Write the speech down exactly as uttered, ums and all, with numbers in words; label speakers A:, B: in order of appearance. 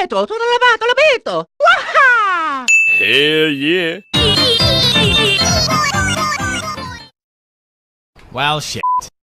A: vedo, tutto lavato, lo vedo! Wow!
B: Hell yeah.
C: Well, shit.